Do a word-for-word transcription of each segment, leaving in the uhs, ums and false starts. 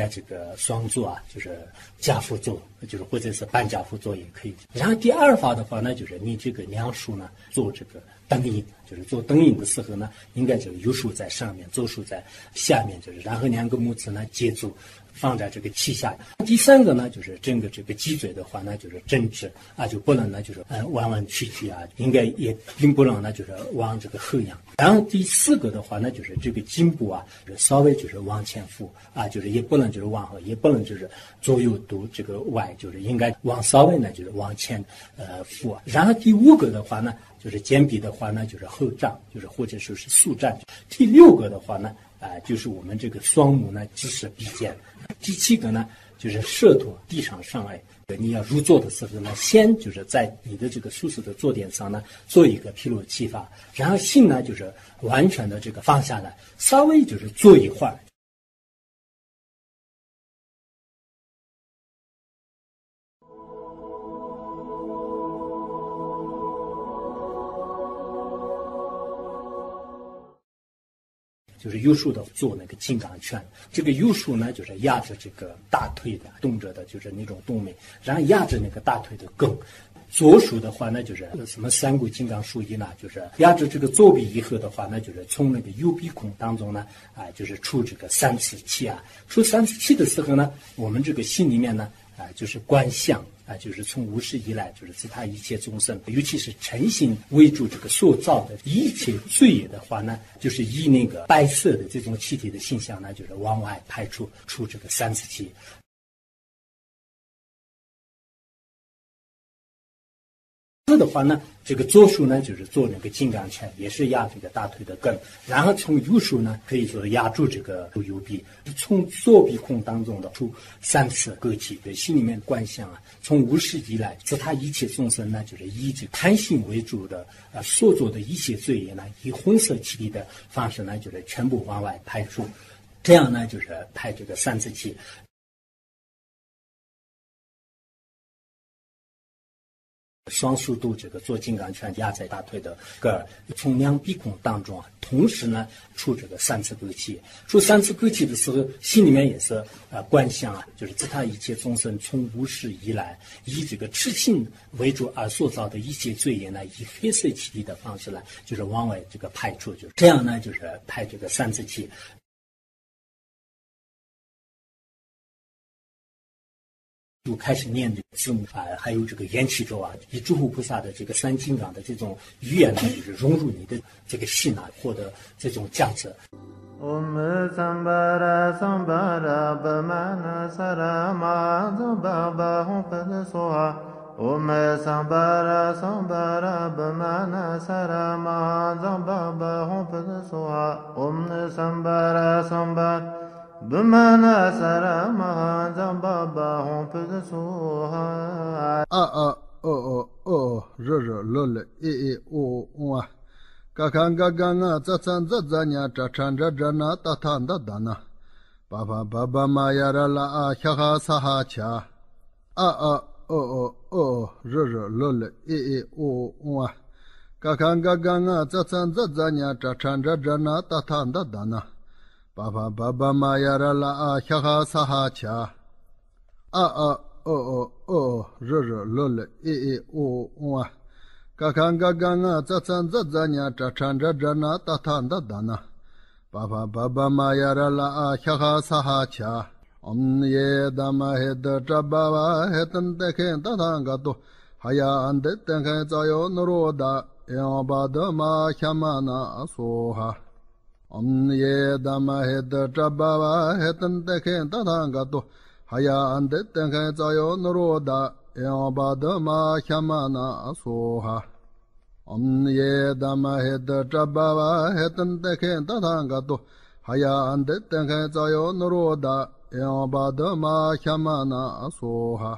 该这个双坐啊，就是家父坐，就是或者是半家父坐也可以。然后第二法的话呢，就是你这个两手呢做这个灯影，就是做灯影的时候呢，应该就是右手在上面，左手在下面，就是然后两个拇指呢接住。放在这个膝下。第三个呢，就是整个这个脊椎的话呢，就是正直啊，就不能呢就是呃弯弯曲曲啊，应该也并不能呢就是往这个后仰。然后第四个的话呢，就是这个颈部啊，就是稍微就是往前俯啊，就是也不能就是往后，也不能就是左右都这个歪，就是应该往稍微呢就是往前呃俯。然后第五个的话呢，就是肩臂的话呢，就是后站，就是或者说是竖站。第六个的话呢。啊、呃，就是我们这个双目呢，直视鼻尖。第七个呢，就是舌头地上上来。你要入座的时候呢，先就是在你的这个舒适的坐垫上呢，做一个披露气法，然后心呢就是完全的这个放下来，稍微就是坐一会儿。就是右手的做那个金刚拳，这个右手呢就是压着这个大腿的动着的，就是那种动脉，然后压着那个大腿的根。左手的话呢，就是什么三股金刚术一呢，就是压着这个左臂以后的话呢，就是从那个右鼻孔当中呢，啊、呃，就是出这个三次气啊。出三次气的时候呢，我们这个心里面呢，啊、呃，就是观想。啊，就是从无始以来，就是自他一切众生，尤其是诚心为主这个塑造的一切罪业的话呢，就是以那个白色的这种气体的形象呢，就是往外排出出这个三次气。的话呢，这个左手呢就是做那个金刚拳，也是压这个大腿的根，然后从右手呢可以说压住这个右臂，从左鼻孔当中的出三次割气，对心里面观想啊，从无始以来，自他一切众生呢，就是以这贪心为主的呃所做的一切罪业呢，以红色气体的方式呢，就是全部往外排出，这样呢就是排这个三次气。双手都这个做金刚拳压在大腿的根儿，从两鼻孔当中啊，同时呢出这个三次割气。出三次割气的时候，心里面也是呃观想啊，就是自他一切众生从无始以来，以这个痴心为主而塑造的一切罪业呢，以黑色气体的方式呢，就是往外这个排出，就是这样呢，就是排这个三次气。就开始念这个字母啊，还有这个缘起咒啊，以诸佛菩萨的这个三金刚的这种语言呢，就是融入你的这个心啊，获得这种价值。Om Sambara Sambara Bhamana Sarama Zambaba Hum Pada Soha Om Sambara Sambara Bhamana Sarama Zambaba Hum Pada Soha Om Sambara Sambara Bhamana Sarama Zambaba Hum Pada Soha A A O O O R R L L E E O O Kakanga ganga zatsan zatzanya chachan jajana tatanda dana. Baba baba mayara la a kyaha saha cha. A a o o o r r l l e e o o. Kakanga ganga zatsan zatzanya chachan jajana tatanda dana. Baba baba mayara la a kyaha saha cha. A a o o o r r l l e e o o. Kakanga ganga zatsan zatzanya chachan jajana tatanda dana. Baba baba mayara la a kyaha saha cha. Om ye dama hed jababa hetan teken tatanga to. Haya ande tenken zayo nuroda. Yabada ma khamana soha. Om ye dama hed jababa hetan teken tatanga to. Haya ande tenken zayo nuroda. Yabada ma khamana soha. Om ye dama hed jababa hetan teken tatanga to. Haya ande tenken zayo nuroda. Yabada ma khamana soha。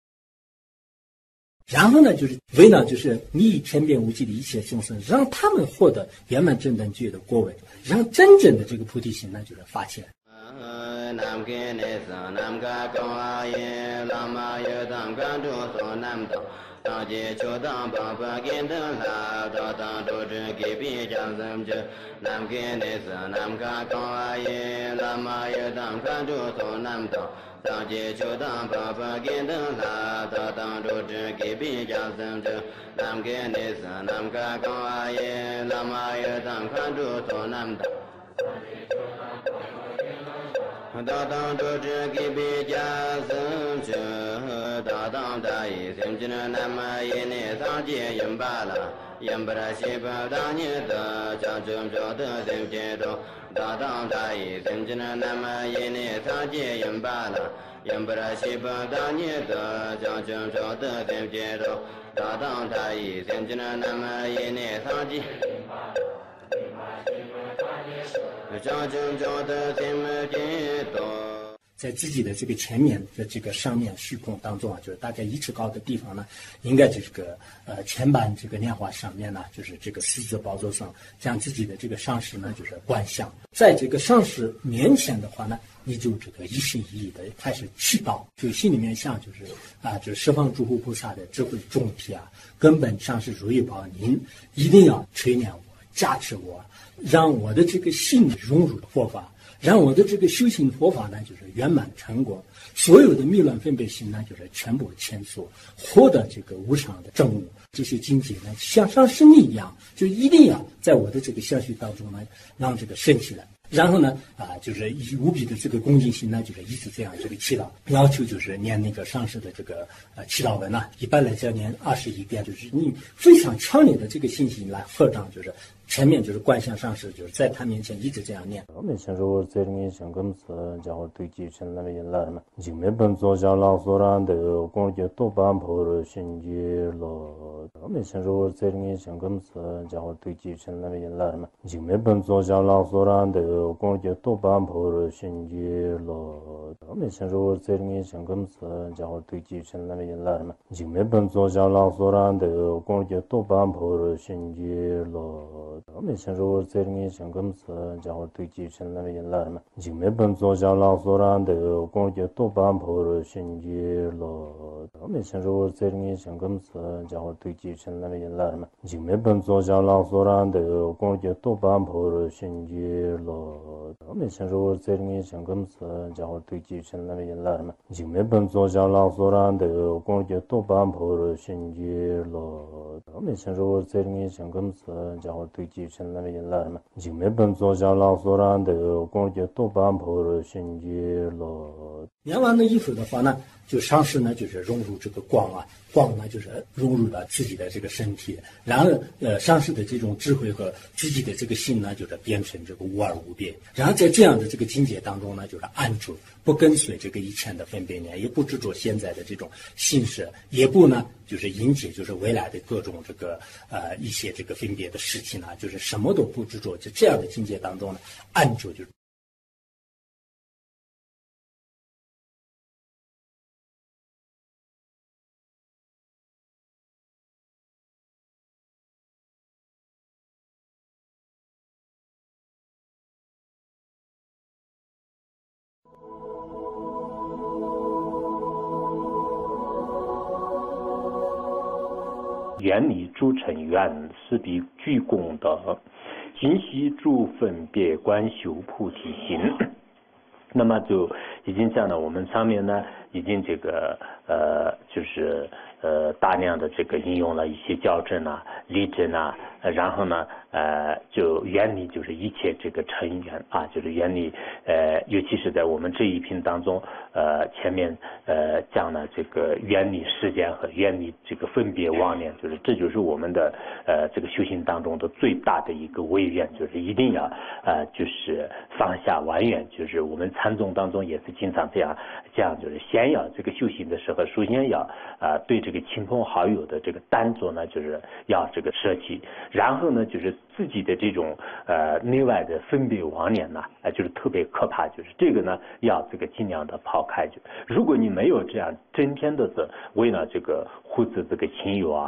然后呢，就是为了就是你以天变无际的一切众生，让他们获得圆满正等觉的果位，让真正的这个菩提心呢，就是发起来。 nam ke ne sa nam ka ka ye lama ye dang kan du so nam do当街求当帮把跟的啦，到当都是给别讲什么？南给那是南卡高啊耶，拉玛也当看住从南到，当街求当帮把跟的啦，到当都是给别讲什么？南给那是南卡高啊耶，拉玛也当看住从南到。大当都知给别家生者，大当大意生之南嘛也内上界人罢了，人不拉西巴当年的将正着的生节中，大当大意生之南嘛也内上界人罢了，人不拉西巴当年的将正着的生节中，大当大意生之南嘛也内上界。 在自己的这个前面的这个上面虚空当中啊，就是大概一尺高的地方呢，应该就是个呃前板这个莲花上面呢，就是这个四字宝座上，将自己的这个上师呢就是观想，在这个上师面前的话呢，你就这个一心一意的开始祈祷，就心里面想就是啊，就是十方诸佛菩萨的智慧众体啊，根本上是如意宝，您一定要垂念我，加持我，让我的这个心融入佛法，让我的这个修行佛法呢，就是圆满成果，所有的迷乱分别心呢，就是全部迁缩，获得这个无上的正悟。这些境界呢，像上师你一样，就一定要在我的这个相续当中呢，让这个升起来。然后呢，啊，就是以无比的这个恭敬心呢，就是一直这样这个祈祷，要求就是念那个上师的这个呃祈祷文呐、啊，一般来讲念二十一遍，就是你非常强烈的这个信心来合掌，就是前面就是观想上师，就是在他面前一直这样念。 我们先说我这里想跟是叫我对继承那边来嘛，就没本做下老所然的工作多半破了心结了。我们先说我这里想跟是叫我对继承那边来嘛，就没本做下老所然的工作多半破了心结了。我们先说我这里想跟是叫我对继承那边来嘛，就没本做下老所然的工作多半破了心结了。我们先说我这里想跟是叫我对继承那边来嘛，就没本做下老所然的工作多半破了心结了。我们先说我这里想跟是叫我对继承那边来嘛，就没本做下老所然的工作多半破了心结了。我们先说我这里想跟是叫我对继承那边来嘛，就没本做下老所然的工作多半破了心结了。我们先说我这里想跟是叫我对继承那边来嘛，就没本做下老所然的工作多半破了心结了。 念完了以后的话呢，就上师呢就是融入这个光啊，光呢就是融入了自己的这个身体，然后呃上师的这种智慧和自己的这个心呢，就是变成这个无二无别。然后在这样的这个境界当中呢，就是安住，不跟随这个以前的分别念，也不执着现在的这种形式，也不呢就是迎接就是未来的各种这个呃一些这个分别的事情呢，就是什么都不执着，就这样的境界当中呢，安住就是。 愿你诸成愿，是彼具功德，今悉诸分别观修菩提心。那么就已经讲了，我们上面呢已经这个呃就是呃大量的这个应用了一些校正啊、例证啊，然后呢呃就原理就是一切这个成缘啊，就是原理呃尤其是在我们这一品当中，呃前面呃讲了这个原理时间和原理这个分别妄念，就是这就是我们的呃这个修行当中的最大的一个唯愿，就是一定要呃就是放下完缘，就是我们禅宗当中也是经常这样讲，就是先要这个修行的时候，首先要啊、呃、对这个亲朋好友的这个单着呢，就是要这个舍弃，然后呢就是自己的这种呃内外的分别妄念呢，啊、呃、就是特别可怕，就是这个呢要这个尽量的抛开。就如果你没有这样整天的是为了这个护持这个亲友啊、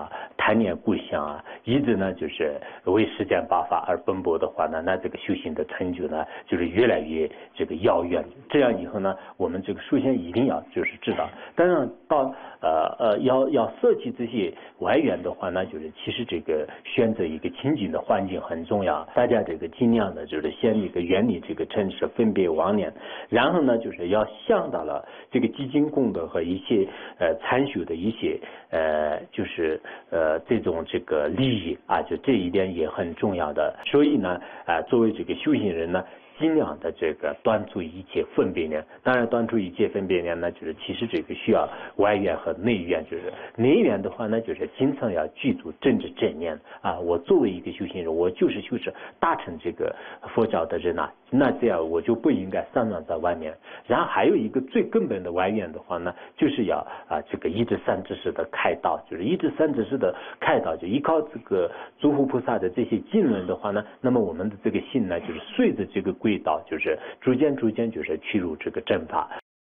贪念故乡啊，一直呢就是为实践八法而奔波的话呢，那这个修行的成就呢就是越来越这个遥远。这样以后呢，我们这个首先一定要就是知道，当然到呃呃要要舍弃这些外缘的话呢，就是其实这个选择一个清净的环境很重要。大家这个尽量的就是先一个远离这个尘世分别妄念，然后呢就是要想到了这个基金功德和一些呃参修的一些呃就是呃这种这个利益啊，就这一点也很重要的。所以呢啊、呃、作为这个修行人呢，尽量的这个断除一切分别念。当然断除一切分别念呢，就是其实这个需要外缘和内缘。就是内缘的话呢，就是经常要记住正知正念啊，我作为一个修行人，我就是就是达成这个佛教的人啊，那这样我就不应该散乱在外面。然后还有一个最根本的外缘的话呢，就是要啊这个一至三知识的开导。就是一至三知识的开导，就依靠这个诸佛菩萨的这些经论的话呢，那么我们的这个心呢，就是随着这个轨道，就是逐渐逐渐就是去入这个正法。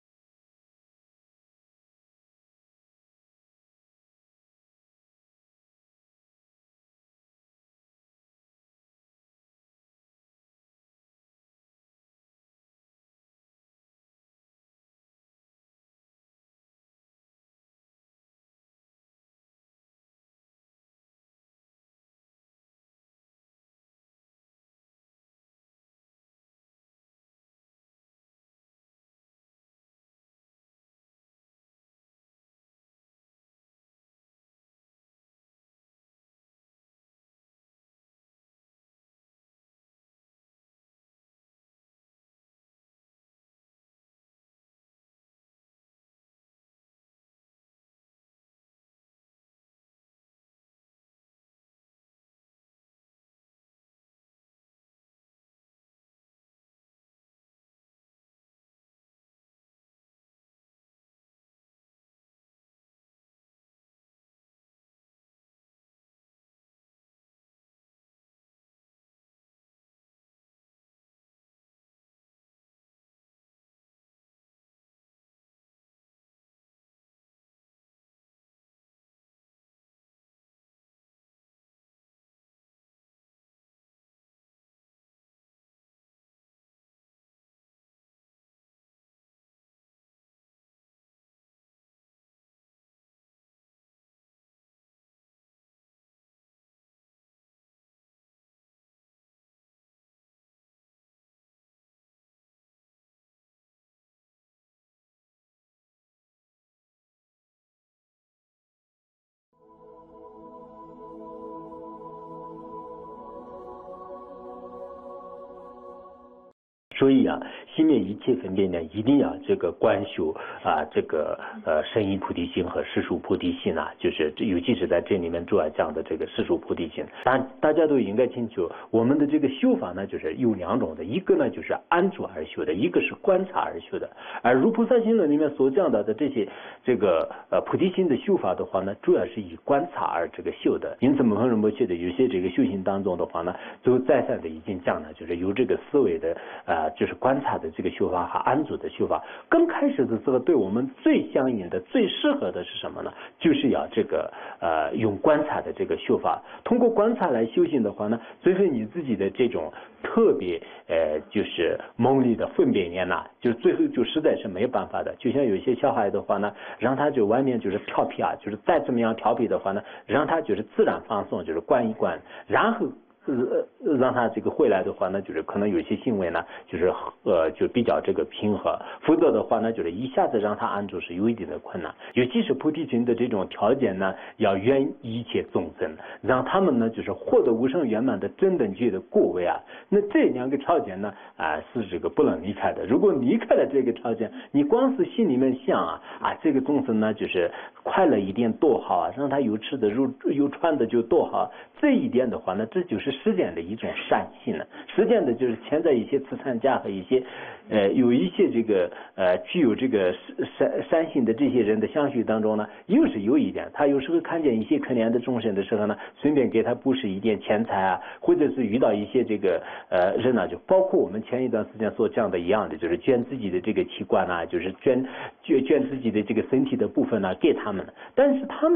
所以啊，熄灭一切分别念，一定要这个观修啊，这个呃深一菩提心和世俗菩提心啊，就是尤其是在这里面主要讲的这个世俗菩提心。大大家都应该清楚，我们的这个修法呢，就是有两种的，一个呢就是安住而修的，一个是观察而修的。而如菩萨行论里面所讲到的这些这个呃菩提心的修法的话呢，主要是以观察而这个修的。因此，摩诃仁波切的有些这个修行当中的话呢，都再三的已经讲了，就是有这个思维的啊。呃就是观察的这个修法和安住的修法。刚开始的时候，对我们最相应的、最适合的是什么呢？就是要这个呃用观察的这个修法。通过观察来修行的话呢，最后你自己的这种特别呃就是蒙离的分别念呐，就是最后就实在是没有办法的。就像有一些小孩的话呢，让他就外面就是调皮啊，就是再怎么样调皮的话呢，让他就是自然放松，就是观一观，然后。呃，让他这个回来的话呢，就是可能有些行为呢，就是呃，就比较这个平和；否则的话呢，就是一下子让他安住是有一定的困难。尤其是菩提心的这种条件呢，要圆一切众生，让他们呢就是获得无上圆满的真等觉的果位啊。那这两个条件呢，啊、呃、是这个不能离开的。如果离开了这个条件，你光是心里面想啊啊，这个众生呢就是快乐一点多好啊，让他有吃的有有穿的就多好。这一点的话呢，这就是实践的一种善性了。实践的就是潜在一些慈善家和一些呃有一些这个呃具有这个善善性的这些人的相续当中呢，又是有一点，他有时候看见一些可怜的众生的时候呢，顺便给他布施一点钱财啊，或者是遇到一些这个呃人呢，就包括我们前一段时间所讲的一样的，就是捐自己的这个器官啊，就是捐捐捐自己的这个身体的部分呢、啊、给他们，但是他们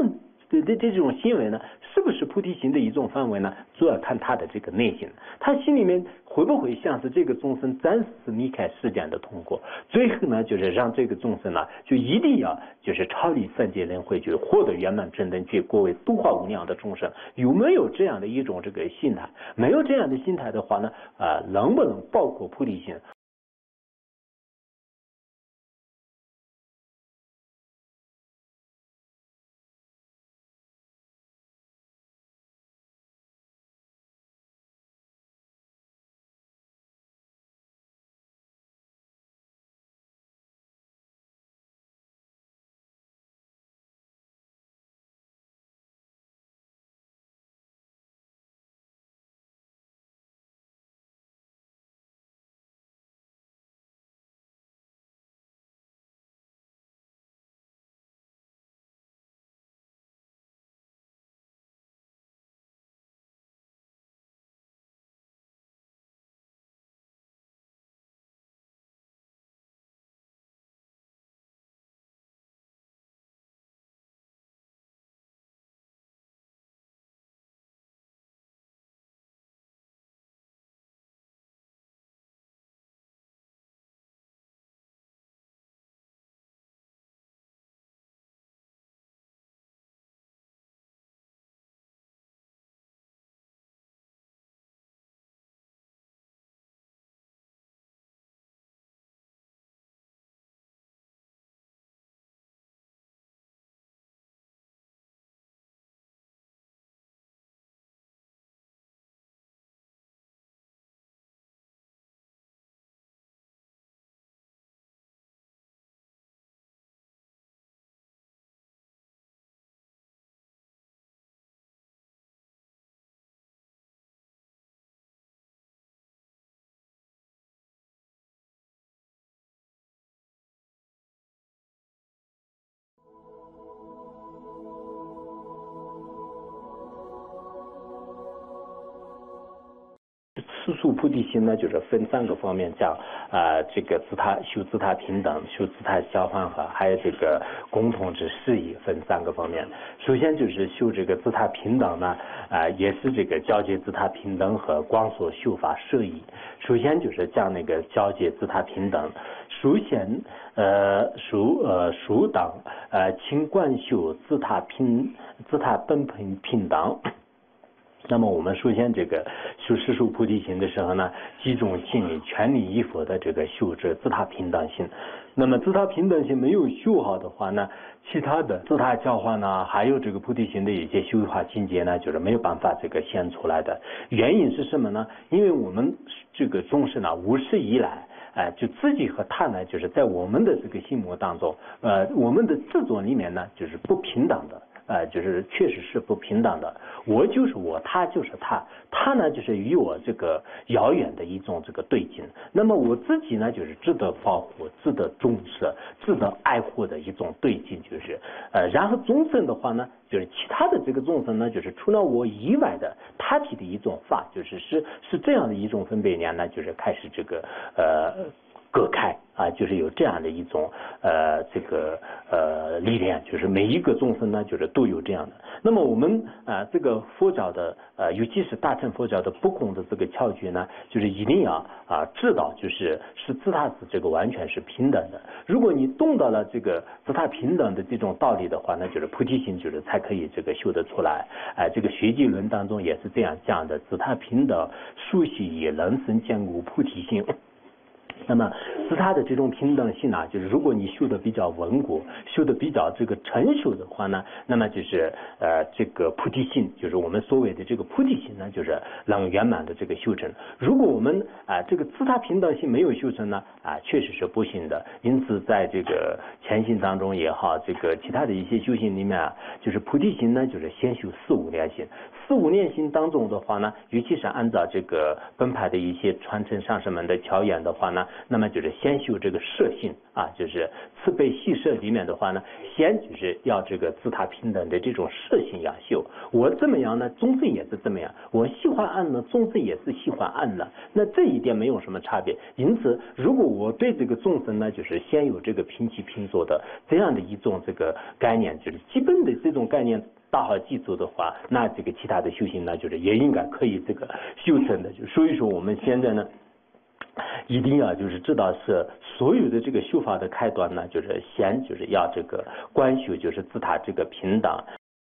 的的这种行为呢，是不是菩提心的一种范围呢？主要看他的这个内心，他心里面会不会像是这个众生暂时离开世间的痛苦，最后呢，就是让这个众生呢，就一定要就是超离三界轮回，就是获得圆满正等觉，过为度化无量的众生。有没有这样的一种这个心态？没有这样的心态的话呢，啊、呃，能不能包括菩提心？四速菩提心呢，就是分三个方面讲，啊、呃，这个自他修自他平等，修自他交换和，还有这个共同之事宜，分三个方面。首先就是修这个自他平等呢，啊、呃，也是这个交接自他平等和光所修法摄意。首先就是讲那个交接自他平等，首先呃属呃属等呃清观修自他平自他本平平等。那么我们首先这个修十数菩提心的时候呢，集中心力全力以赴的这个修这自他平等心。那么自他平等心没有修好的话呢，其他的自他交换呢，还有这个菩提心的一些修化境界呢，就是没有办法这个显出来的。原因是什么呢？因为我们这个众生呢，无始以来哎，就自己和他呢，就是在我们的这个心目当中，呃，我们的执着里面呢，就是不平等的。呃，就是确实是不平等的。我就是我，他就是他，他呢就是与我这个遥远的一种这个对境。那么我自己呢，就是值得保护、值得重视、值得爱护的一种对境，就是呃，然后众生的话呢，就是其他的这个众生呢，就是除了我以外的他体的一种法，就是是是这样的一种分别念呢，就是开始这个呃。隔开啊，就是有这样的一种呃这个呃力量，就是每一个众生呢，就是都有这样的。那么我们啊、呃、这个佛教的呃，尤其是大乘佛教的不空的这个窍诀呢，就是一定要啊知道，就是是自他是这个完全是平等的。如果你懂到了这个自他平等的这种道理的话，那就是菩提心就是才可以这个修得出来。哎、呃，这个学记论当中也是这样讲的：自他平等，殊习以人生坚固菩提心。那么自他的这种平等性啊，就是如果你修的比较稳固，修的比较这个成熟的话呢，那么就是呃这个菩提心，就是我们所谓的这个菩提心呢，就是能圆满的这个修成。如果我们啊、呃、这个自他平等性没有修成呢，啊、呃、确实是不行的。因此在这个前行当中也好，这个其他的一些修行里面啊，就是菩提心呢，就是先修四无量心。四无量心当中的话呢，尤其是按照这个本派的一些传承上师们的条言的话呢，那么就是先修这个摄性啊，就是慈悲喜摄里面的话呢，先就是要这个自他平等的这种摄性要修。我这么样呢，众生也是这么样，我喜欢暗呢，众生也是喜欢暗呢，那这一点没有什么差别。因此，如果我对这个众生呢，就是先有这个平起平坐的这样的一种这个概念，就是基本的这种概念打好基础的话，那这个其他的修行呢，就是也应该可以这个修成的。就所以说我们现在呢，一定要就是知道是所有的这个修法的开端呢，就是先就是要这个观修，就是自他这个平等。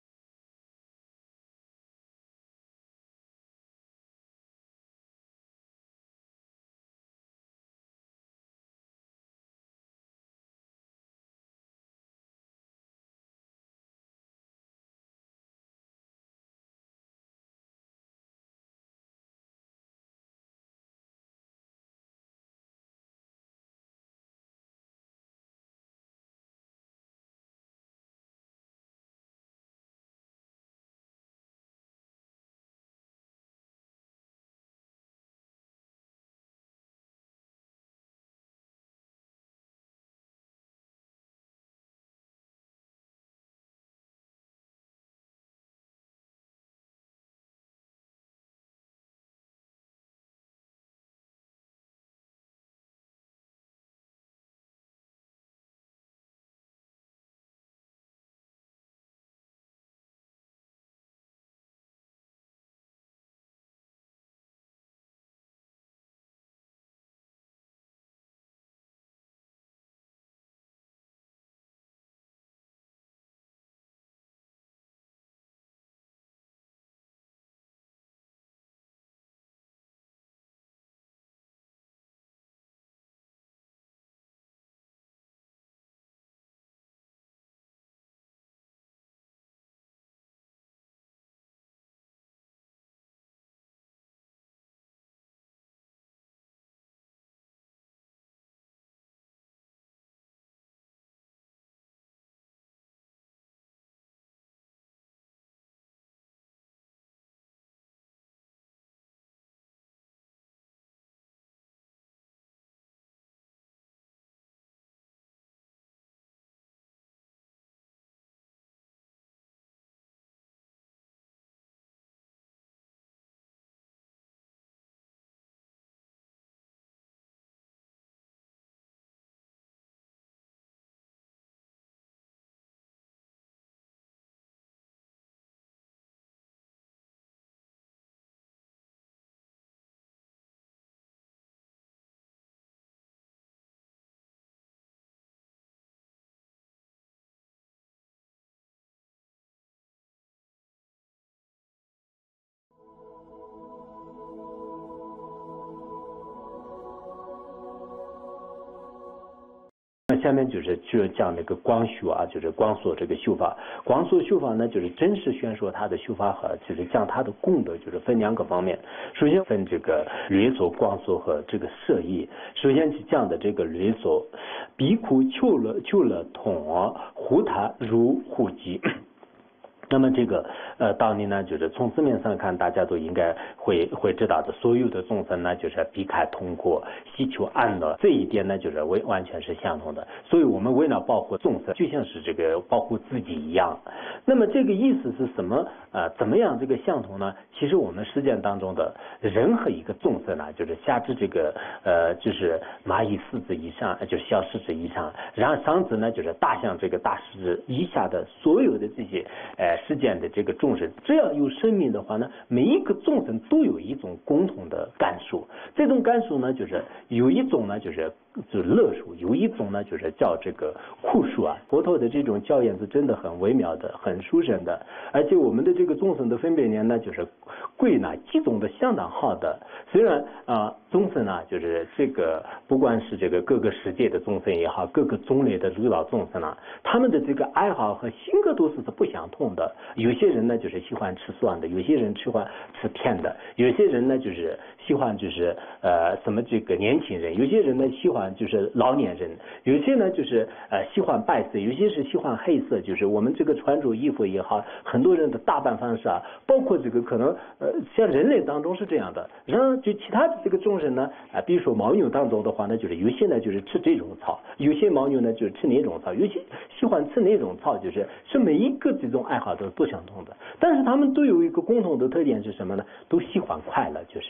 那下面就是就讲那个光修啊，就是光所这个修法。光所修法呢，就是真实宣说他的修法和就是讲他的功德，就是分两个方面。首先分这个律所、光所和这个摄意。首先是讲的这个律所，比库求了求了统护他如护己。那么这个呃道理呢，就是从字面上看，大家都应该会会知道的。所有的众生呢，就是避开痛苦，希求安乐，这一点呢，就是完完全是相同的。所以我们为了保护众生，就像是这个保护自己一样。那么这个意思是什么？呃，怎么样这个相同呢？其实我们实践当中的任何一个众生呢，就是下至这个呃，就是蚂蚁四指以上，就是小食指以上，然后上至呢，就是大象这个大食指以下的所有的这些呃。世间的这个众生，只要有生命的话呢，每一个众生都有一种共同的感受。这种感受呢，就是有一种呢，就是就是乐受；有一种呢，就是叫这个苦受啊。佛陀的这种教言是真的很微妙的，很殊胜的。而且我们的这个众生的分别念呢，就是归纳集中的相当好的。虽然啊、呃，众生呢，就是这个不管是这个各个世界的众生也好，各个种类的六道众生啊，他们的这个爱好和性格都是是不相同的。有些人呢就是喜欢吃酸的，有些人喜欢吃甜的，有些人呢就是喜欢就是呃什么这个年轻人，有些人呢喜欢就是老年人，有些呢就是呃喜欢白色，有些是喜欢黑色，就是我们这个穿着衣服也好，很多人的打扮方式啊，包括这个可能呃像人类当中是这样的，然后就其他的这个众生呢啊、呃，比如说牦牛当中的话呢，就是有些呢就是吃这种草，有些牦牛呢就是吃哪种草，有些喜欢吃哪种草，就是是每一个这种爱好都是不相同的，但是他们都有一个共同的特点是什么呢？都喜欢快乐，就是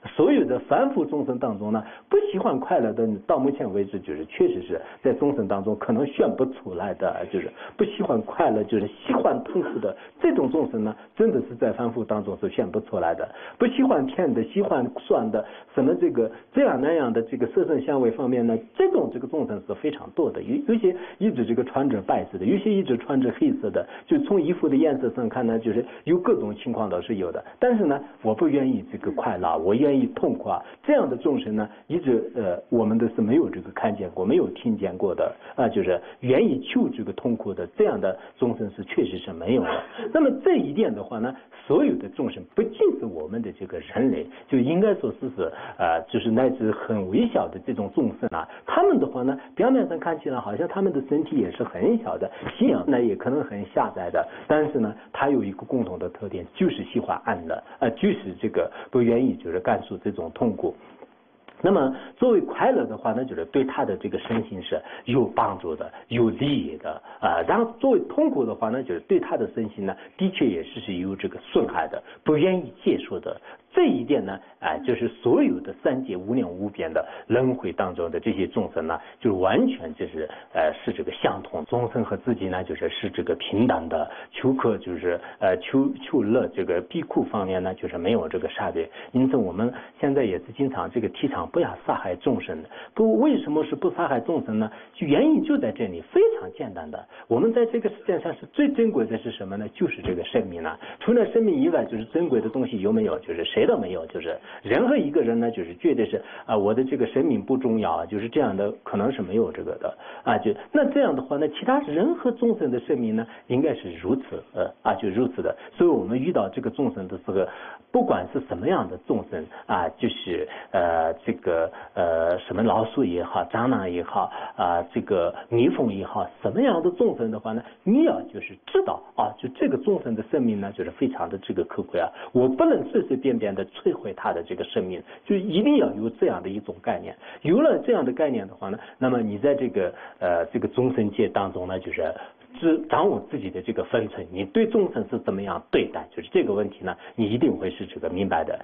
所有的凡夫众生当中呢，不喜欢快乐的，到目前为止就是确实是在众生当中可能选不出来的，就是不喜欢快乐，就是喜欢痛苦的这种众生呢，真的是在凡夫当中是选不出来的。不喜欢甜的，喜欢酸的，什么这个这样那样的这个色声香味方面呢，这种这个众生是非常多的。有有些一直这个穿着白色的，有些一直穿着黑色的，就从衣服的颜色上看呢，就是有各种情况都是有的。但是呢，我不愿意这个快乐，我愿意痛苦啊，这样的众生呢，一直呃我们都是没有这个看见过，没有听见过的啊，就是愿意求这个痛苦的这样的众生是确实是没有的。那么这一点的话呢，所有的众生不仅是我们的这个人类，就应该说是是呃就是乃至很微小的这种众生啊，他们的话呢，表面上看起来好像他们的身体也是很小的，信仰呢也可能很狭窄的，但是呢，他有一个共同的特点，就是喜欢安乐，呃，就是这个不愿意就是感受这种痛苦。那么作为快乐的话呢，就是对他的这个身心是有帮助的，有利益的啊、呃。然后作为痛苦的话呢，就是对他的身心呢，的确也是是有这个损害的，不愿意接受的。这一点呢，啊、呃，就是所有的三界无量无边的轮回当中的这些众生呢，就完全就是呃是这个相同，众生和自己呢，就是是这个平等的，求克就是呃求求乐这个避苦方面呢，就是没有这个差别。因此我们现在也是经常这个提倡不要杀害众生的。不，为什么是不杀害众生呢？原因就在这里，非常简单的。我们在这个世界上是最珍贵的是什么呢？就是这个生命呢。除了生命以外，就是珍贵的东西有没有？就是谁都没有。就是任何一个人呢，就是觉得是啊，我的这个生命不重要，就是这样的，可能是没有这个的啊。就那这样的话呢，其他任何众生的生命呢，应该是如此呃啊，就如此的。所以我们遇到这个众生的时候，不管是什么样的众生啊，就是呃这个呃什么老鼠也好，蟑螂也好啊，这个蜜蜂也好，什么样的众生的话呢，你要就是知道啊，就这个众生的生命呢，就是非常的这个可贵啊，我不能随随便便的摧毁他的这个生命，就一定要有这样的一种概念。有了这样的概念的话呢，那么你在这个呃这个众生界当中呢，就是知掌握自己的这个分寸，你对众生是怎么样对待，就是这个问题呢，你一定会是这个明白的。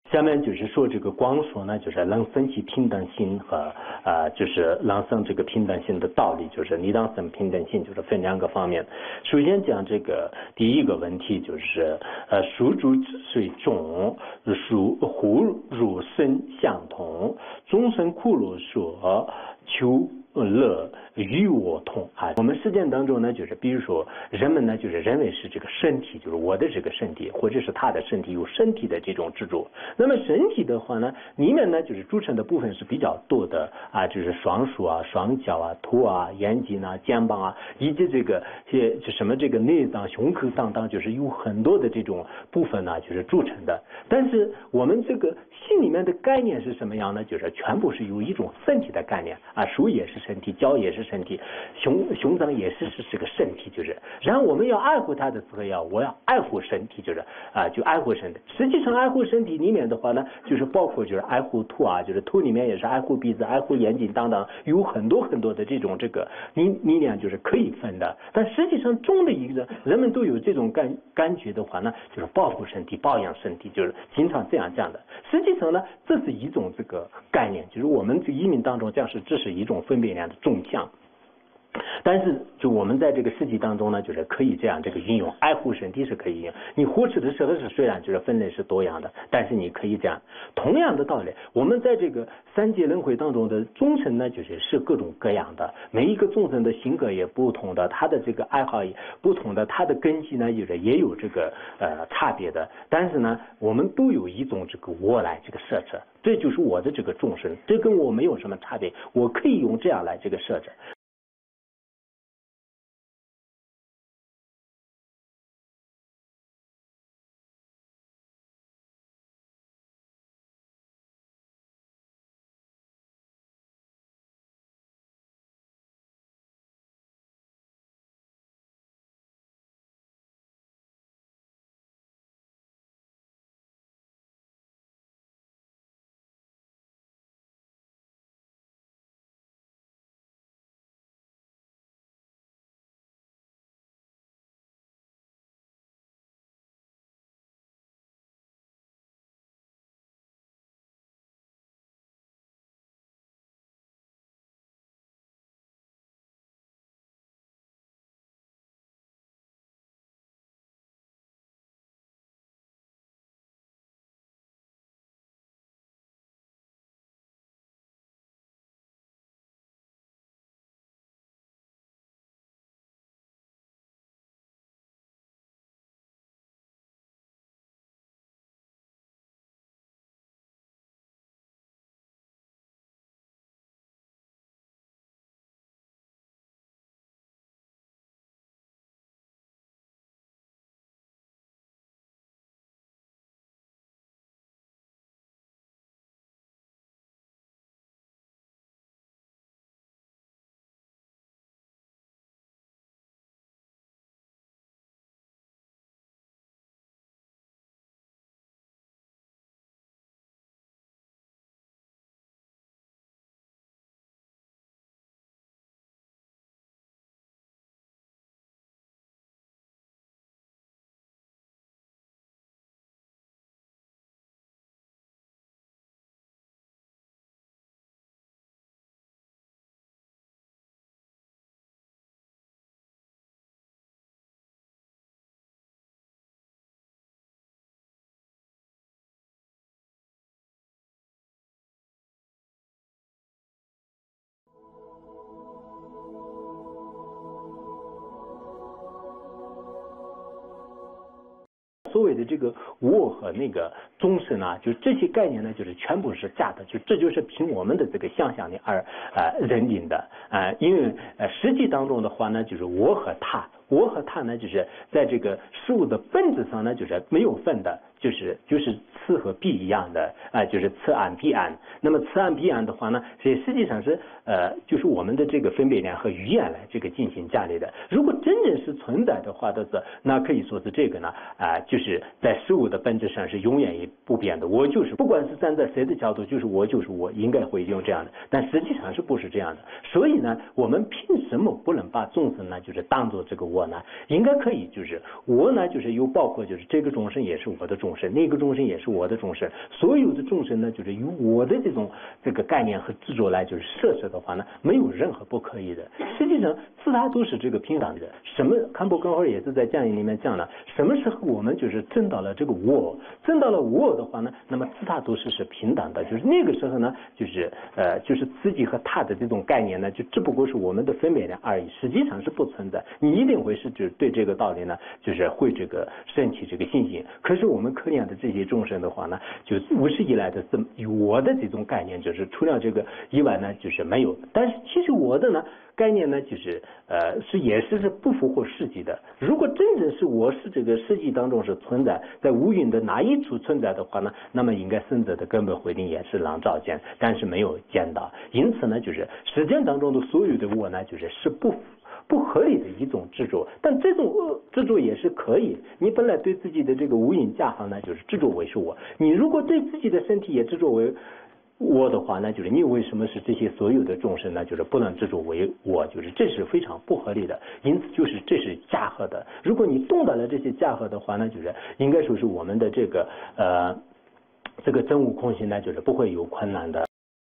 下面就是说这个光说呢，就是能升起平等性和呃，就是能生这个平等性的道理，就是你当生平等性就是分两个方面。首先讲这个第一个问题就是呃，属主之虽众，属互入生相同，众生苦乐说求乐与我同啊。我们实践当中呢，就是比如说人们呢，就是认为是这个身体，就是我的这个身体，或者是他的身体，有身体的这种执着。那么身体的话呢，里面呢就是组成的部分是比较多的啊，就是双手啊、双脚啊、头啊、眼睛啊、肩膀啊，以及这个些就什么这个内脏、胸口等等，就是有很多的这种部分呢，就是组成的。但是我们这个心里面的概念是什么样呢？就是全部是有一种身体的概念啊，手也是身体，脚也是身体，胸胸脏也是是是个身体，就是。然后我们要爱护它的时候要我要爱护身体，就是啊，就爱护身体。实际上爱护身体里面的话呢，就是包括就是爱护头啊，就是头里面也是爱护鼻子、爱护眼睛等等，有很多很多的这种这个理理念就是可以分的。但实际上中的一个人们都有这种感感觉的话呢，就是保护身体、保养身体，就是经常这样讲的。实际上呢，这是一种这个概念，就是我们这移民当中讲是这是一种分别量的纵向。但是就我们在这个实际当中呢，就是可以这样这个运用，爱护身体是可以用。你呼吃的时候是虽然就是分类是多样的，但是你可以这样。同样的道理，我们在这个三界轮回当中的众生呢，就是是各种各样的，每一个众生的性格也不同的，他的这个爱好也不同的，他的根基呢，就是也有这个呃差别的。但是呢，我们都有一种这个我来这个设置，这就是我的这个众生，这跟我没有什么差别，我可以用这样来这个设置。所谓的这个我和那个众生啊，就这些概念呢，就是全部是假的，就这就是凭我们的这个想象力而呃认定的啊、呃，因为呃实际当中的话呢，就是我和他，我和他呢，就是在这个事物的本质上呢，就是没有分的，就是就是此和彼一样的啊、呃，就是此岸彼岸。那么此岸彼岸的话呢，这实际上是呃，就是我们的这个分别量和语言来这个进行加列的。如果真正是存在的话的是，那可以说是这个呢啊、呃，就是在事物的本质上是永远也不变的。我就是不管是站在谁的角度，就是我就是我，应该会用这样的，但实际上是不是这样的？所以呢，我们凭什么不能把众生呢，就是当做这个我呢？应该可以，就是我呢，就是有包括就是这个众生也是我的众众生，那个众生也是我的众生，所有的众生呢，就是与我的这种这个概念和执着来就是设置的话呢，没有任何不可以的。实际上，自他都是这个平等的。什么？康波刚好也是在讲义里面讲了，什么时候我们就是证到了这个我，证到了我的话呢，那么自他都是是平等的，就是那个时候呢，就是呃，就是自己和他的这种概念呢，就只不过是我们的分别量而已，实际上是不存在。你一定会是指对这个道理呢，就是会这个升起这个信心。可是我们可怜的这些众生的话呢，就无始以来的这我的这种概念，就是除了这个以外呢，就是没有。但是其实我的呢概念呢，就是呃是也是是不符合实际的。如果真正是我是这个实际当中是存在在无云的哪一处存在的话呢，那么应该生者的根本回定也是狼照见，但是没有见到。因此呢，就是实践当中的所有的我呢，就是是不不合理的一种执着，但这种执着也是可以。你本来对自己的这个无影架行呢，就是执着为是我。你如果对自己的身体也执着为我的话，那就是你为什么是这些所有的众生呢？就是不能执着为我，就是这是非常不合理的。因此，就是这是架合的。如果你动到了这些架合的话呢，就是应该说是我们的这个呃这个真悟空性呢，就是不会有困难的。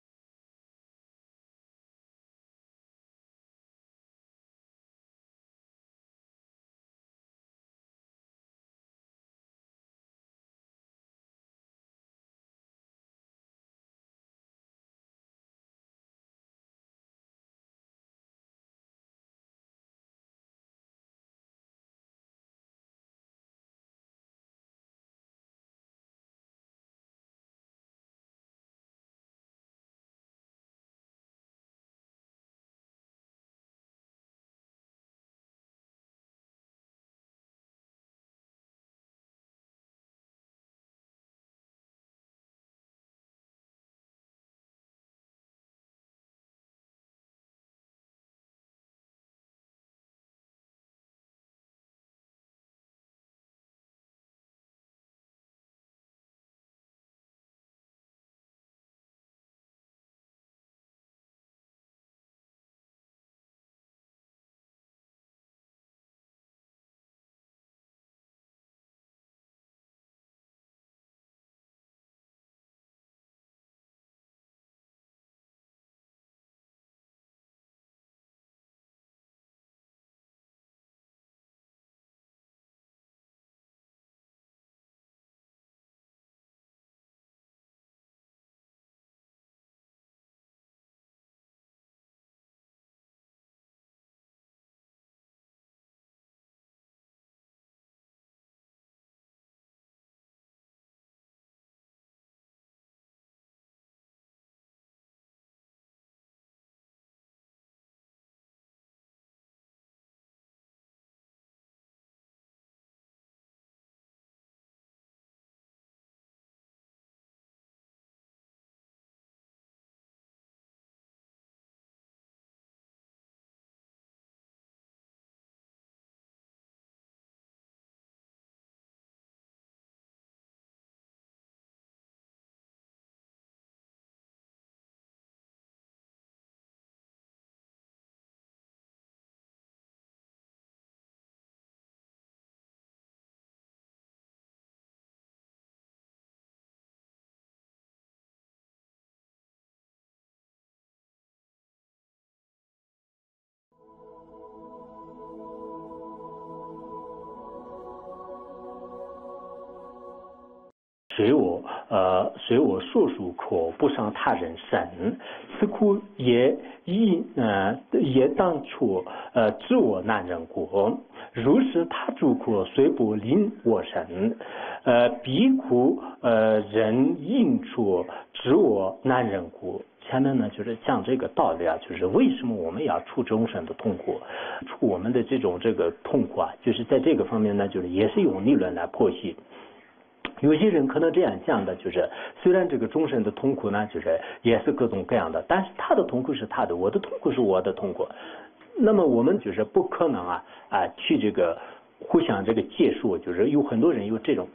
随我呃随我所属可不伤他人身，此苦也亦呃也当初呃知我难忍故，如是他诸苦虽不令我身，呃彼苦呃人应处知我难忍故。前面呢就是讲这个道理啊，就是为什么我们要出众生的痛苦，出我们的这种这个痛苦啊，就是在这个方面呢，就是也是用理论来剖析。有些人可能这样讲的，就是虽然这个众生的痛苦呢，就是也是各种各样的，但是他的痛苦是他的，我的痛苦是我的痛苦。那么我们就是不可能啊啊去这个互相这个借数，就是有很多人有这种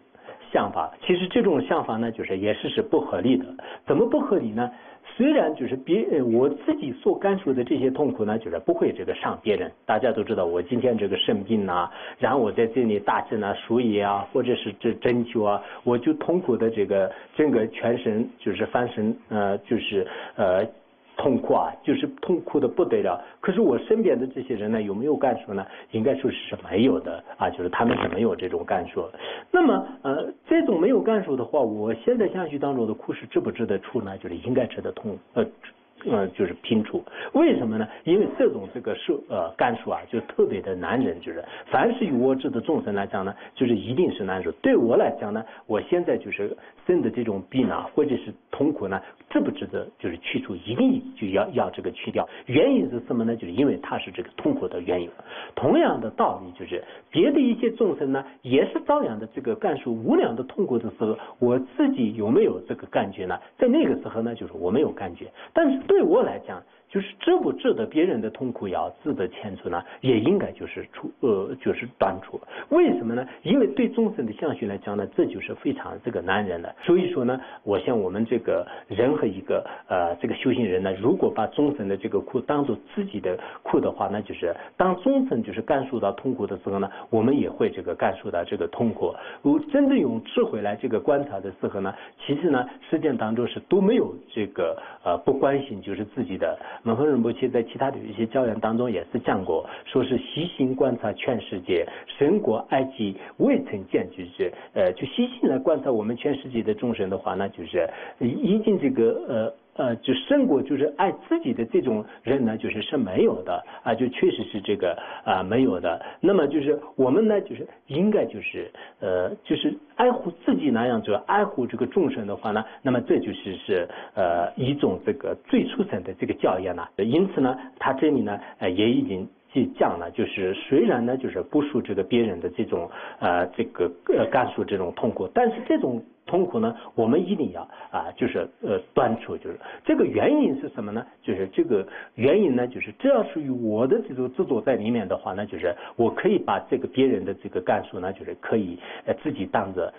想法，其实这种想法呢，就是也是是不合理的。怎么不合理呢？虽然就是别我自己所感受的这些痛苦呢，就是不会这个伤别人。大家都知道，我今天这个生病啊，然后我在这里打针啊、输液啊，或者是这针灸啊，我就痛苦的这个整个全身就是翻身，呃，就是呃。痛苦啊，就是痛苦的不得了。可是我身边的这些人呢，有没有感受呢？应该说是没有的啊，就是他们是没有这种感受。那么呃，这种没有感受的话，我现在相续当中的苦是值不值得出呢？就是应该值得痛，呃。呃，就是拼出，为什么呢？因为这种这个受呃感受啊，就特别的难忍，就是凡是与我执的众生来讲呢，就是一定是难受。对我来讲呢，我现在就是生的这种病啊，或者是痛苦呢，值不值得就是去除，一定就要要这个去掉。原因是什么呢？就是因为它是这个痛苦的原因。同样的道理，就是别的一些众生呢，也是照样的这个感受无量的痛苦的时候，我自己有没有这个感觉呢？在那个时候呢，就是我没有感觉，但是对我来讲，就是值不值得别人的痛苦要值得牵除呢？也应该就是出呃就是断除。为什么呢？因为对众生的相续来讲呢，这就是非常这个难忍的。所以说呢，我像我们这个任何一个呃这个修行人呢，如果把众生的这个苦当做自己的苦的话，那就是当众生就是感受到痛苦的时候呢，我们也会这个感受到这个痛苦。如真正用智慧来这个观察的时候呢，其实呢实践当中是都没有这个呃不关心就是自己的。门峰仁波切在其他的一些教言当中也是讲过，说是细心观察全世界，神国埃及未曾见，就是呃就细心来观察我们全世界的众生的话呢，就是已经这个呃。呃，就胜过就是爱自己的这种人呢，就是是没有的啊，就确实是这个啊没有的。那么就是我们呢，就是应该就是呃，就是爱护自己那样，就爱护这个众生的话呢，那么这就是是呃一种这个最初层的这个教义呢。因此呢，他这里呢，呃也已经。去讲了，就是虽然呢，就是不受这个别人的这种呃这个呃感受这种痛苦，但是这种痛苦呢，我们一定要啊，就是呃断除，就是这个原因是什么呢？就是这个原因呢，就是只要是与我的这种执着在里面的话呢，就是我可以把这个别人的这个感受呢，就是可以呃自己当着。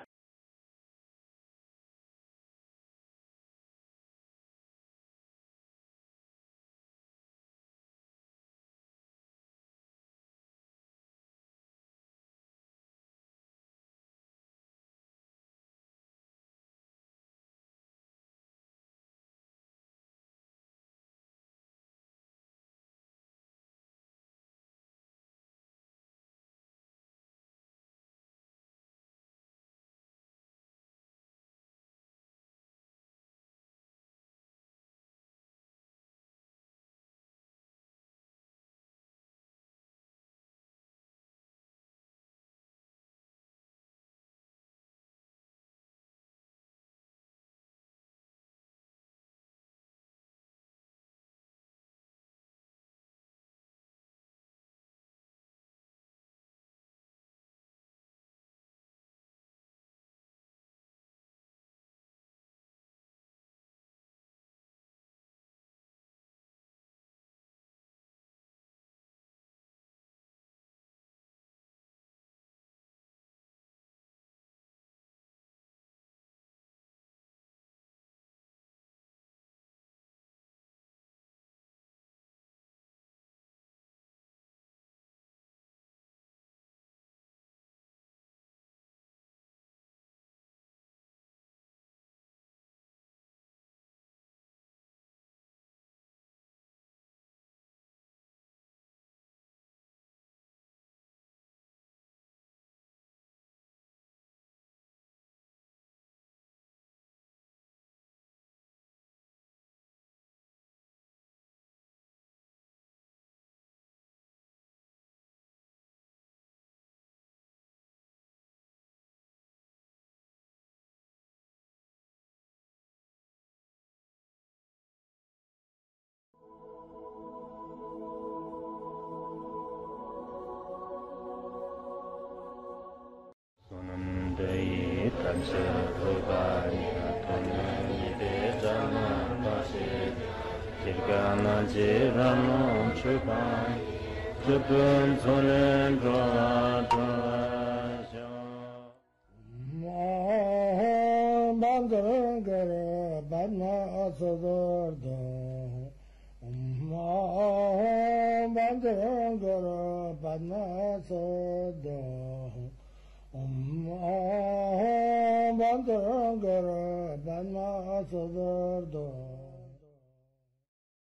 Ma gara banna sadarda Amma bandara gara banna sada Amma bandara gara banna sadarda